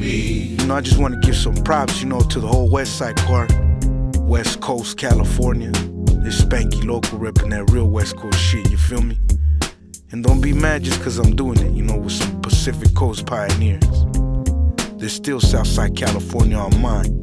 You know, I just want to give some props, you know, to the whole West Side part. West Coast, California. This Spanky Loco repping that real West Coast shit, you feel me? And don't be mad just cause I'm doing it, you know, with some Pacific Coast pioneers. There's still Southside California on mine.